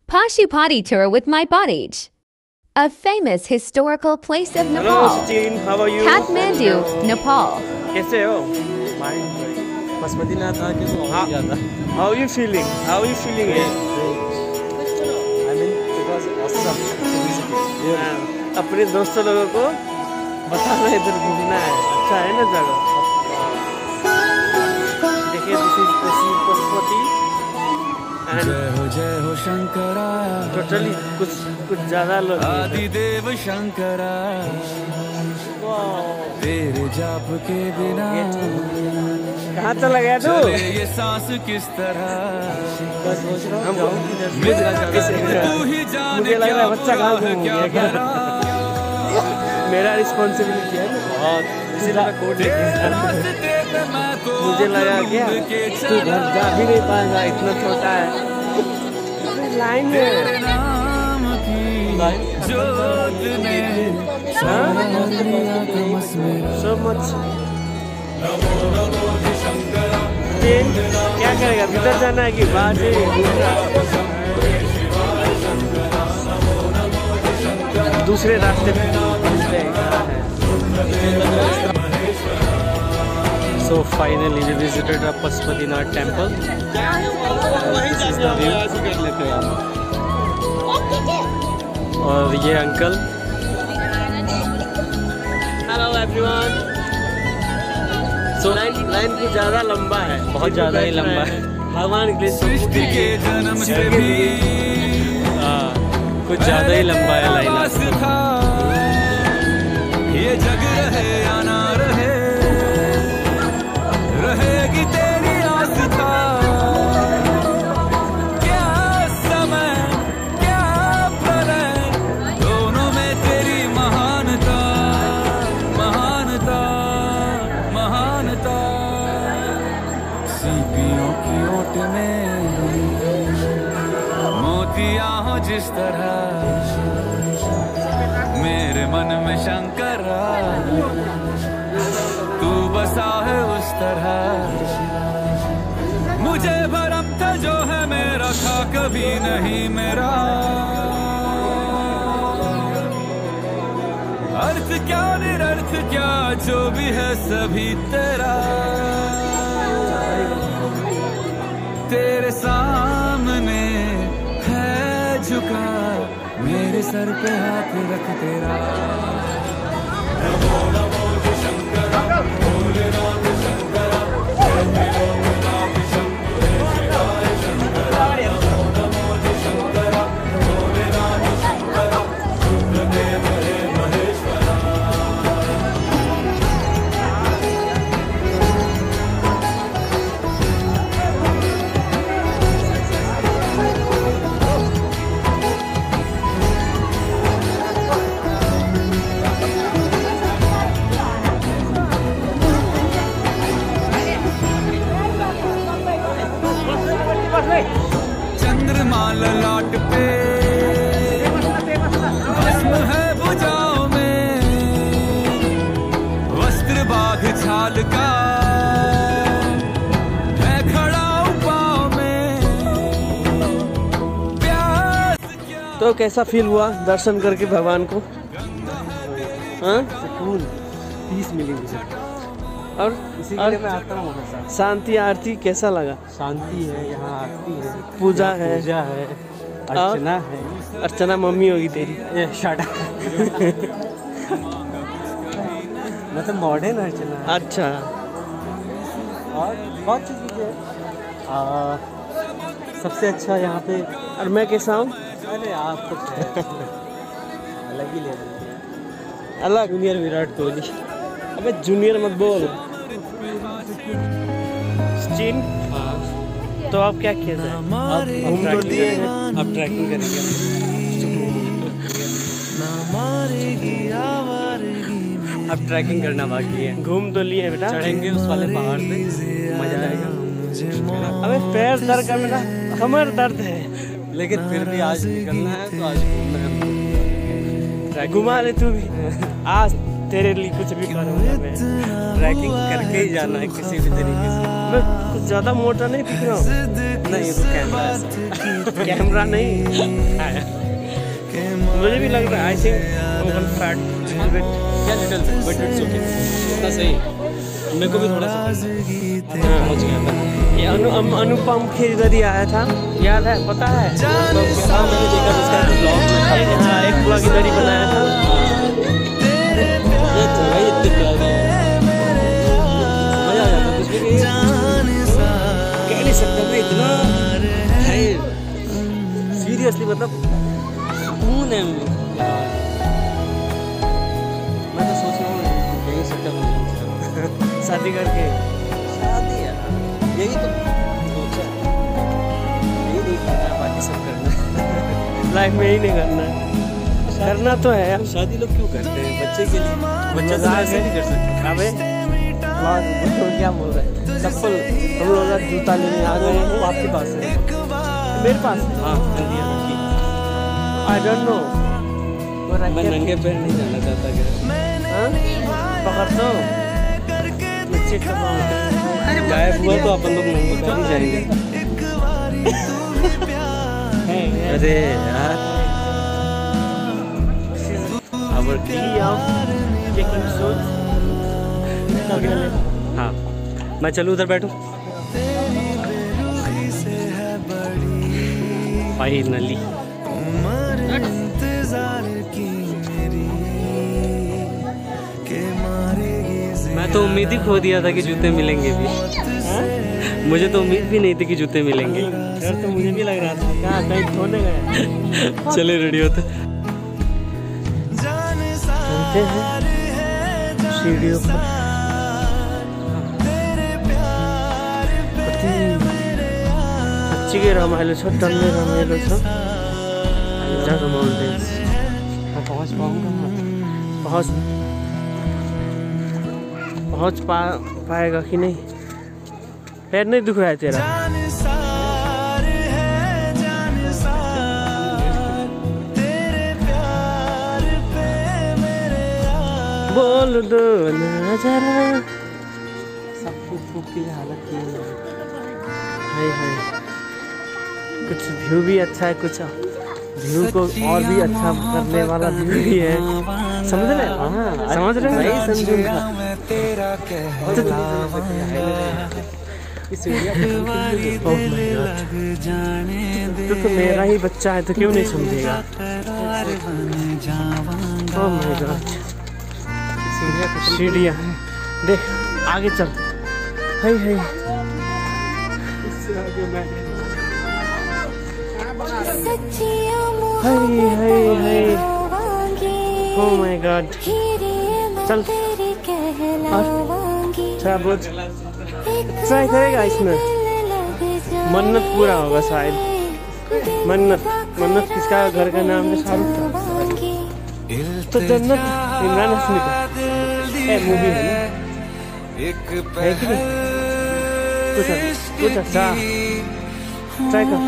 Pashupati tour with my Bottage. A famous historical place of Nepal. Hello, Sachin. How are you? Kathmandu, Nepal. कैसे हो? पशुपतिनाथ आके तो और ज़्यादा। How are you feeling? How are you feeling it? I mean, because awesome. अपने दोस्तों लोगों को बताना इधर घूमना है, अच्छा है ना जगह। देखिए, this is पशुपति and जय हो शंकरा totally कुछ ज़्यादा लोग आदिदेव शंकरा तेरे जाप के बिना कहाँ चला गया तू? ये सांस किस तरह मुझे लग रहा है बच्चा कहाँ घूम गया। मेरा रिस्पॉन्सिबिलिटी है ना, इसीलिए मैं कोड लेके मुझे लगा क्या तू घर जा भी नहीं पाएगा, इतना छोटा है। लाइन में so much क्या करेगा, भीतर जाना है कि बाहर से? दूसरे रास्ते पे So finally we visited a Pashupatinath temple. This is the view. और ये uncle, hello everyone. So line कुछ ज़्यादा लंबा है, बहुत ज़्यादा ही लंबा है। भगवान के सृष्टि के जन्म से भी कुछ ज़्यादा ही लंबा है लाइन। ये जग रहे या ना रहे, रहेगी तेरी आस्था। क्या समय क्या प्रलय, दोनों में तेरी महानता महानता महानता। सीपियों की ओट में मोतियां हो जिस तरह, मेरे मन में शंकरा तू बसा है उस तरह। मुझे भरम था जो है मेरा था कभी नहीं मेरा, अर्थ क्या निरर्थ क्या जो भी है सभी तेरा। तेरे सामने है झुका मेरे सर पे हाथ रख तेरा। चंद्रमा ललाट पे भस्म है भुजाओं में, वस्त्र बाघ छाल का है खड़ा पाँव में। प्यास क्या तो कैसा फील हुआ दर्शन करके भगवान को? हाँ, सुकून, पीस मिली मुझे और इसी के लिए मैं आता हूँ हमेशा। शांति आरती कैसा लगा? शांति है, यहाँ आरती है, पूजा है, अर्चना है। अर्चना मम्मी होगी तेरी। ये शाटा मतलब मॉडर्न अर्चना है। अच्छा, और बहुत सी चीज़ें हैं। सबसे अच्छा यहाँ पे। और मैं कैसा हूँ? अरे आप तो अलग ही लेवल के हैं। अलग? जूनियर विराट कोहली। अबे जूनियर मत बोल। सचिन, तो आप क्या किया जाए? घूम तो दिए हैं, अब ट्रैकिंग करेंगे। अब ट्रैकिंग करना बाकी है। घूम तो लिए बेटा, चढ़ेंगे उस वाले पहाड़ पे, मजा आएगा। अबे पैर दर्द का बेटा, कमर दर्द है। लेकिन फिर भी आज निकलना है तो आज घूमना है हमको। घुमा ले तू भी, आज तेरे लिए कुछ भी करूँगा मैं। ट्रैकिंग करके ही जाना है किसी भी तरीके से। मैं कुछ ज्यादा मोटा नहीं दिख रहा हूँ। नहीं ये तो कैमरा है, कैमरा नहीं मुझे भी लग रहा है। आई थिंक फैट क्या लिटिल बट इट्स ओके, इतना सही। मेरे को भी थोड़ा सा पहुंच गया था। ये अनुपम खेजरी आया था, याद है? पता है? मैंने देखा उसका ब्लॉग में। हाँ एक ब्लॉग इधर ही बनाया था। ये जगह ही इतनी प्यारी है, मजा आ जाता कुछ भी कह नहीं सकता मैं, इतना है सीरियसली, मतलब सुकून है यार। मैं तो सोच रहा हूँ यही सेटअप हो जाए शादी करके। शादी यार, यही तो सोचा, यही नहीं करना है, बाकी सब करना है। लाइफ में ही नहीं करना है, करना तो है यार। शादी लोग क्यों करते हैं? बच्चे के लिए। बच्चा तो ऐसे नहीं कर सकते। अबे क्या बोल रहे हैं? चप्पल हम लोग जूता लेने आ गए हैं। वो आपके पास है? मेरे पास हाँ दिया रखी। I don't know. मैं नंगे पैर नहीं जाना चाहता क्या? पकड़ दो, मैं चेक कर रहा हूँ। गायब हुआ तो अपन लोग नंगे पैर ही जाएंगे। अरे यार हाँ, मैं चलूँ उधर बैठूँ? फाइनली मैं तो उम्मीद ही खो दिया था कि जूते मिलेंगे भी। मुझे तो उम्मीद भी नहीं थी कि जूते मिलेंगे। डर तो मुझे भी लग रहा था, कहाँ कहीं खोने गए। चले रेडी होते चलते हैं सीढ़ियों पर। अच्छी रमाइलो छ, डल्लै रमाइलो छ। जग माउन्टेन्स पहुँच पाऊँगा? पहुँच पाएगा कि नहीं? पैर नहीं दुख रहा है तेरा? बोल दो ना जरा। सब फूक की हालत की है। कुछ व्यू भी अच्छा है, कुछ व्यू को और भी अच्छा करने वाला व्यू भी है। समझ रहे? हाँ समझ रहे? नहीं समझूंगा। तो मेरा ही बच्चा है तो क्यों नहीं समझेगा? ओह माय गॉड, सीढ़ियाँ देख, आगे चल। Hi hi hi, oh my god. चल बहुत ट्राई करेगा इसमें। मन्नत पूरा होगा शायद। मन्नत किसका घर का नाम है? शाहरुख का। तो जन्नत इमरान हाशमी का मूवी है ना, है कि नहीं? कुछ अच्छा ट्राई कर,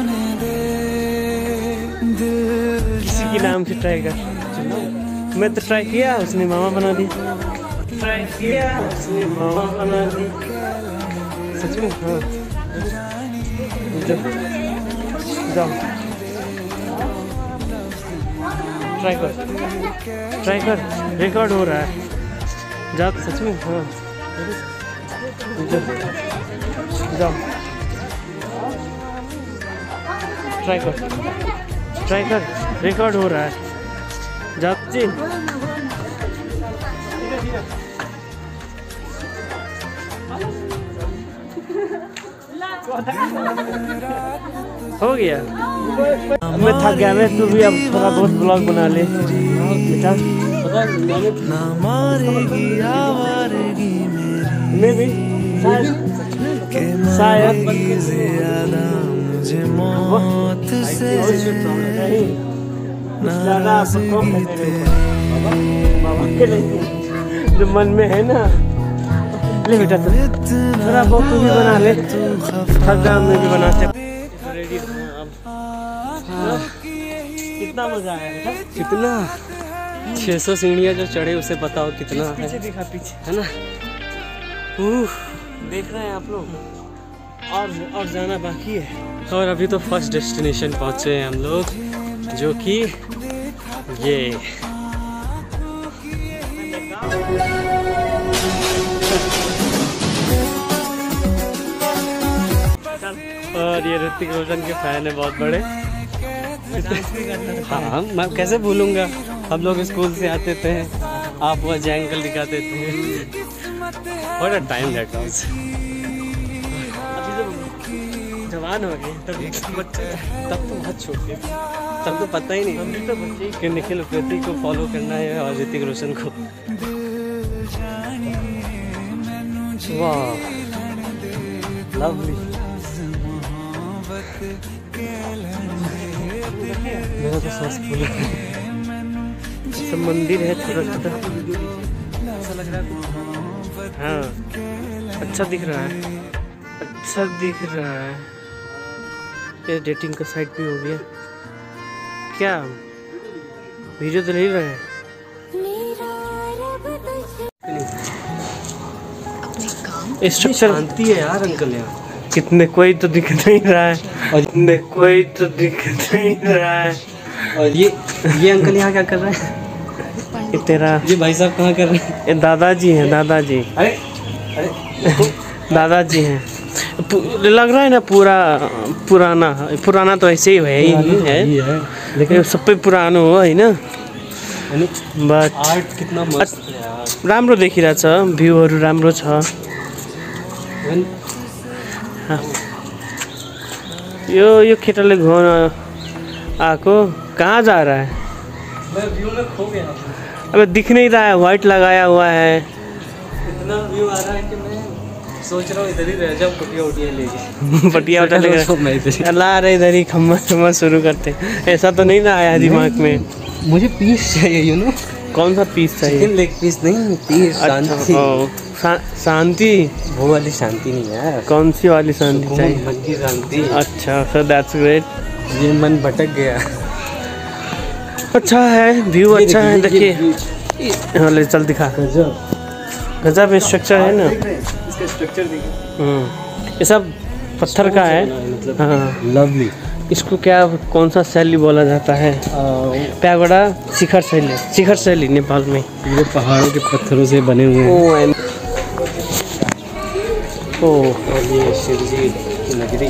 किसी के नाम से ट्राई कर। मैं तो ट्राई किया, उसने मामा बना दी। ट्राई किया, उसने मामा बना दी। सच में? हाँ जाओ ट्राई कर, रिकॉर्ड हो रहा है। जा, सच में? हाँ जाओ ट्राई कर, रिकॉर्ड हो रहा है। जा जी। हो गया, मैं थक गया। मैं तू भी अब थोड़ा बहुत ब्लॉग बना ले बेटा। मैं भी शायद जो मन में है ना, ले बेटा थोड़ा बहुत तू भी बना ले। थक गया, मैं भी बनाते। रेडी अब कितना मजा आया बेटा? कितना 600 सीढ़ियाँ जो चढ़े उसे पता हो कितना है। पीछे दिखा, पीछे है ना? देख रहे हैं आप लोग? और जाना बाकी है। और अभी तो फर्स्ट डेस्टिनेशन पहुँचे हैं हम लोग, जो कि ये और ये ऋतिक रोशन के फैन है बहुत बड़े। हाँ मैं कैसे भूलूंगा, हम लोग स्कूल से आते थे, आप वो अजय अंकल दिखाते थे। What a time that was। अभी जब जवान हो गए तब बच्चे, तब तो बहुत छोटे, तब तो पता ही नहीं तो बच्चे कि निखिल उपेती को फॉलो करना है और ऋतिक रोशन को। वाह लवली। मेरा तो सांस फूल सब मंदिर है छोटा छोटा, ऐसा लग रहा है। हाँ अच्छा दिख रहा है, अच्छा दिख रहा है। ये डेटिंग का साइट भी हो गया क्या? वीडियो तो नहीं रहे हैं। स्ट्रक्चर शांति है यार अंकल यहाँ। कितने कोई तो दिख नहीं रहा है, और कोई तो दिख नहीं रहा है। और ये अंकल यहाँ क्या कर रहे हैं? ये तेरा ये भाई साहब कहाँ कर रहे हैं? ये दादाजी हैं, दादाजी। अरे अरे दादाजी हैं। लग रहा है ना पुराना तो ऐसे ही है, लेकिन सब पे पुरानो हो है ना। बट आर्ट कितना मस्त है यार, राम्रो देखिरहेछ, भ्यूहरू राम्रो छ। यो केटाले घुमाउन आको कहाँ जा रहा है? मैं व्यू में खो गया। अबे दिख नहीं रहा है, व्हाइट लगाया हुआ है। इतना व्यू आ रहा है कि मैं सोच रहा हूँ इधर ही रह जाऊँ, पटिया उटिया लेके। पटिया उटिया लेके ला रहे इधर ही, खम्मा शुरू करते। ऐसा तो नहीं ना आया दिमाग में। मुझे पीस चाहिए, यू नो। कौन सा पीस चाहिए? लेग पीस नहीं, पीस। शांति, वो वाली शांति नहीं यार। कौन सी वाली शांति चाहिए? मन की शांति। अच्छा सर दैट्स ग्रेट। ये मन भटक गया। अच्छा है, व्यू अच्छा है, देखिए। हाँ ले चल दिखा। गजब स्ट्रक्चर है ना, इसका स्ट्रक्चर देखिए। ये सब पत्थर का है। हाँ लवली। इसको क्या कौन सा शैली बोला जाता है? पैगोडा, शिखर शैली नेपाल में। ये पहाड़ों के पत्थरों से बने हुए हैं। ये शिवजी की नगरी।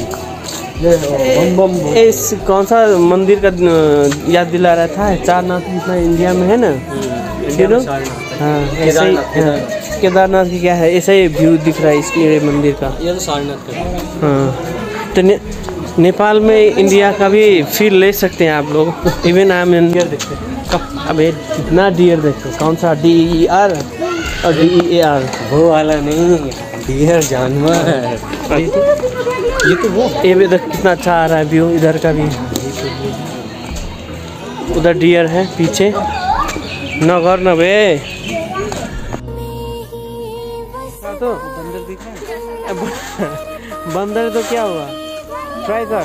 इस कौन सा मंदिर का याद दिला रहा था? चारनाथ इंडिया में है ना, हाँ ऐसे ही। केदारनाथ की क्या है, ऐसा ही व्यू दिख रहा है इसके मंदिर का। ये तो सारनाथ का। हाँ तो नेपाल में इंडिया का भी फील ले सकते हैं आप लोग। इवन आई एम डियर देखते हैं। अब कितना डियर देखते हैं, कौन सा DER और DEAR? वो वाला नहीं, डियर जानवर। ये तो वो ये भी देख कितना अच्छा आ रहा है व्यू इधर का भी। उधर डियर है पीछे। नगर न बे तो बंदर दिख रहा है। बंदर तो क्या हुआ, ट्राई कर।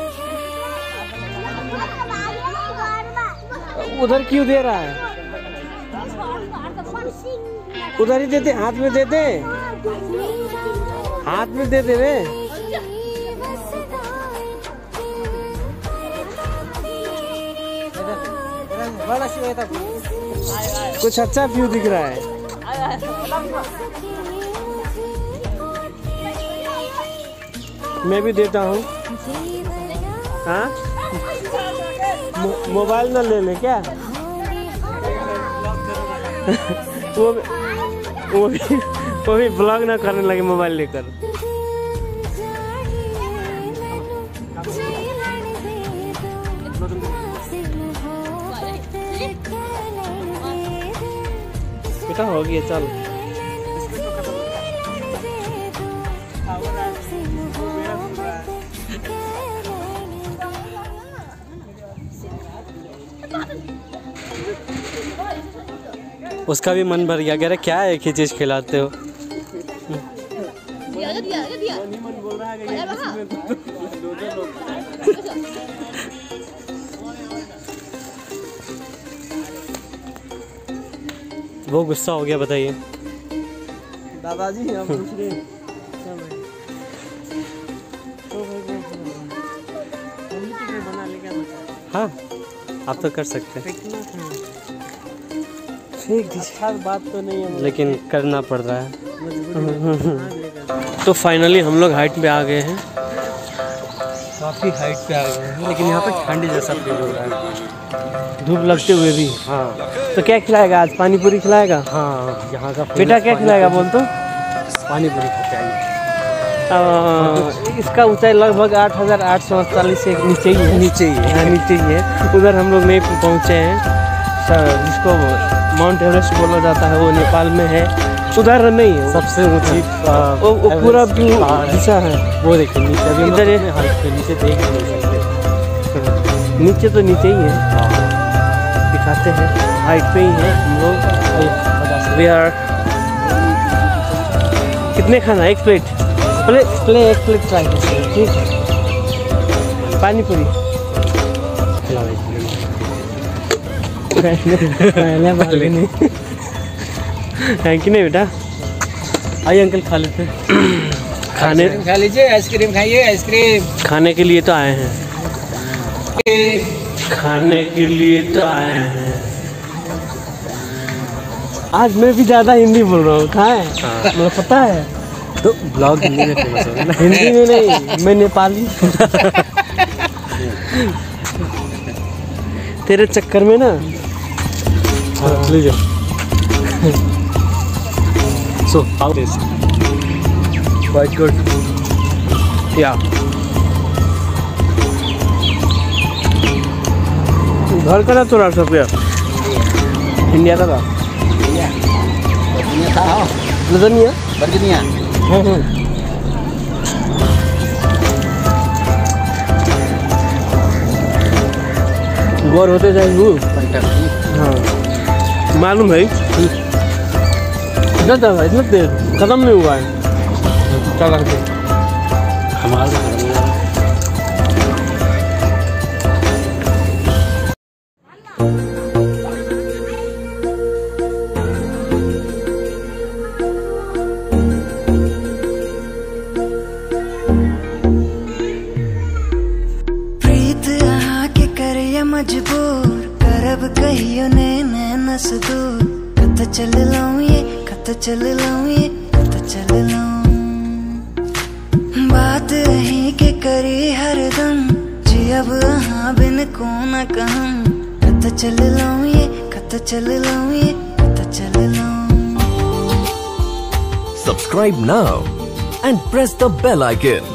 उधर क्यों दे रहा है? उधर ही देते, हाथ में दे दे, हाथ में दे दे वे। कुछ अच्छा व्यू दिख रहा है। मैं भी देता हूँ। हाँ मोबाइल ना ले ले क्या? वो भी ब्लॉग ना करने लगे मोबाइल लेकर। बेटा हो गया चल। उसका भी मन भर गया, कह रहे क्या एक ही चीज खिलाते हो। वो गुस्सा हो गया, बताइए। दादाजी यहाँ पूछ रहे हाँ आप तो कर सकते हैं, अच्छा बात तो नहीं है लेकिन करना पड़ रहा है। तो फाइनली हम लोग हाइट पे आ गए हैं, काफ़ी हाइट पे आ गए हैं, लेकिन यहाँ पे ठंडी जैसा फील हो रहा है धूप लगते हुए भी। हाँ तो क्या खिलाएगा आज? पानी पूरी खिलाएगा? हाँ यहाँ का बेटा क्या खिलाएगा बोल तो? पानी पूरी खाते हैं। इसका ऊंचाई लगभग 8,848 से नीचे ही है। नीचे ही है, नीचे ही है। उधर हम लोग नहीं पहुँचे हैं, जिसको माउंट एवरेस्ट बोला जाता है वो नेपाल में है, उधर नहीं है। सबसे ऊंची वो पूरा व्यू दिशा है वो देखिए नीचे। अभी इधर नीचे देख नहीं सकते, नीचे तो नीचे ही है, दिखाते हैं हाइट पे ही है हम लोग। कितने खाना? एक प्लेट एक प्लेट ट्राई करते हैं, ठीक है? पानी पूरी पहले नहीं है कि नहीं बेटा? आइए अंकल खा लेते हैं। खाने खा लीजिए, आइसक्रीम खाइए, आइसक्रीम खाने के लिए तो आए हैं, खाने के लिए तो आए हैं। आज मैं भी ज़्यादा हिंदी बोल रहा हूँ, कहाँ है? मुझे पता है तो ब्लॉग हिंदी में फेमस होगा ना। हिंदी में नहीं, मैं नेपाली। तेरे चक्कर में ना। लीजिए। So how it is? Quite good. Yeah. घर का ना थोड़ा सा रुपया इंडिया का था। लदनिया बर्गिनिया गौर होते जाएंगे वो। हाँ मालूम है, इतना देर खत्म नहीं हुआ है। क्या करते हमारा मजबूर करब कहियो ने नस दूर। कत चल लाऊं ये, कत चल लाऊं ये, कत चल लाऊं। बात रही के करी हरदम जी, अब हाँ बिन को न कहूं। कत चल लाऊं ये, कत चल लाऊं ये, कत चल लाऊं। Subscribe now and press the bell icon.